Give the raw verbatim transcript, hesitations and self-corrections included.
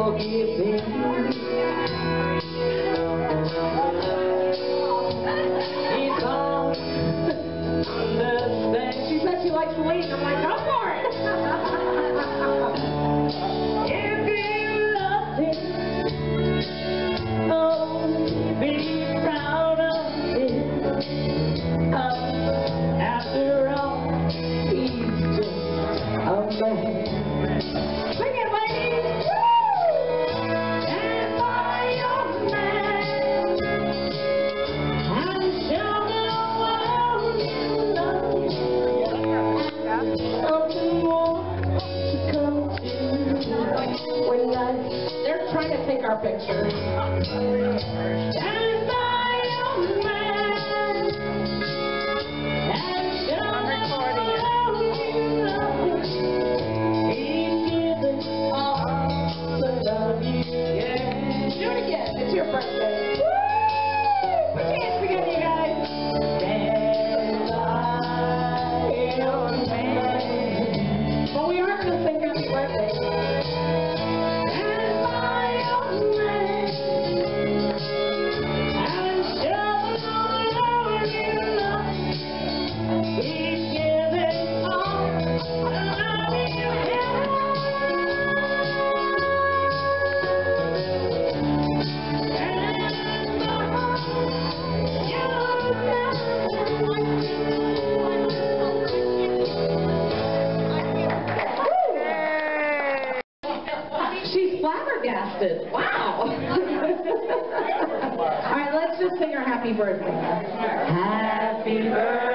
forgiving. He don't understand. She said she likes to lead. I'm like, go for it. If you loved him, oh, be proud of him. Oh, after all, he's just a man. Sing it, ladies! Woo! Stand by your man. And show the world you love him. Something more to come to. When I, they're trying to take our picture. Stand by your man. And show the world you love him. He's given all the love you get. Do it again. It's your birthday. Woo! Put your hands together, you guys. Stand by your man. Well, we are going to sing happy birthday. Stand by your man. And show the Lord you love him. He's given all the love you get. She's flabbergasted. Wow. All right, let's just sing her happy birthday. Happy birthday.